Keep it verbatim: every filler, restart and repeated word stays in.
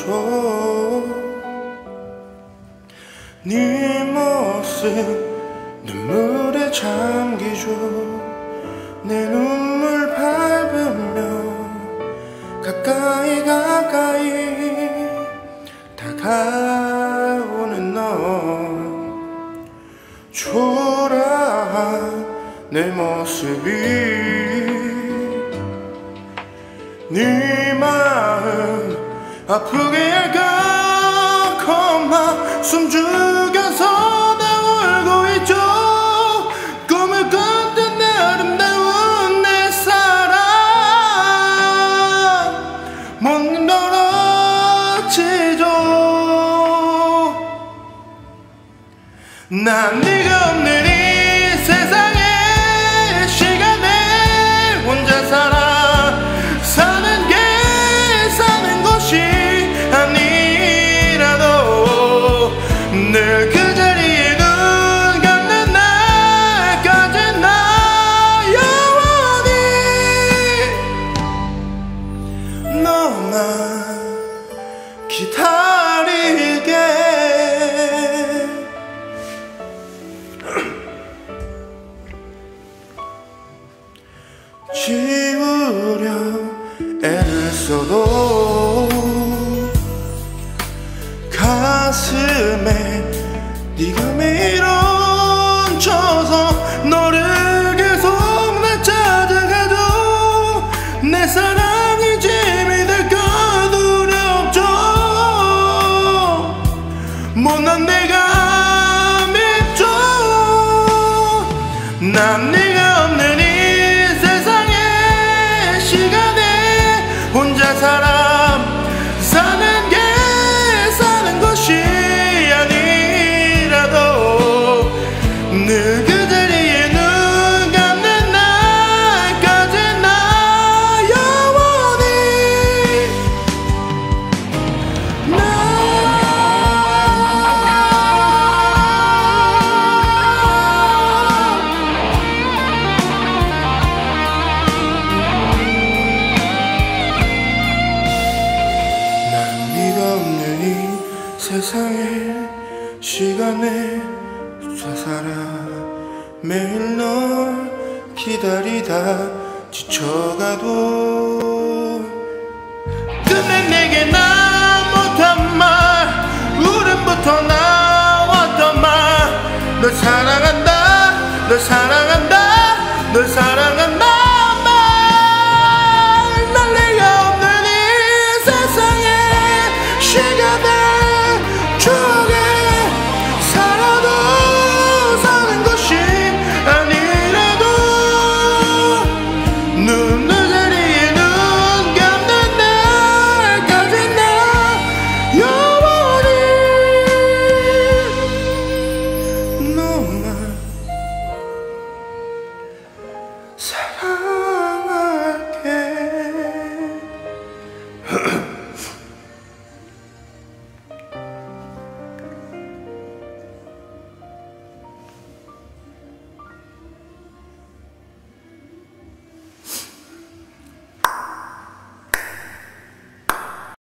네 모습 눈물에 잠기죠. 내 눈물 밟으며 가까이 가까이 다가오는 너. 초라한 내 모습이 네 마음 아프게 할까kom마 숨죽여서 나 울고 있죠. 꿈을 꿨던 내 아름다운 내 사랑 못 멀어지죠. 난 네가 없는 이 세상에 시간에 혼자 살아. 사는 게 사는 것이 아니라도 늘 그 자리에 눈 감는 날까지 나 영원히 너만 기다릴게. 지우려 애를 써도 가슴에 네가 매일 얹혀서 너를 계속 나 찾아가도 내 사랑이 짐이 될까 두렵죠. 못난 내가 밉죠. 난 네가 없는 이 혼자 살아. 사는 게 사는 것이 아니라도 늘 그 자리에 눈 감는 날까지 나 영원히 나 세상에 시간에 쏴살아. 매일 널 기다리다 지쳐가도 끝내 내게 나 못한 말 울음부터 나왔던 말 널 사랑한다 널 사랑한다 널 사랑한다 말. 날 네가 없는 이 세상에 시간에 추억에 살아도 사는 것이 아니라도 눈 그 자리에 눈 감는 날까지 나 영원히 너만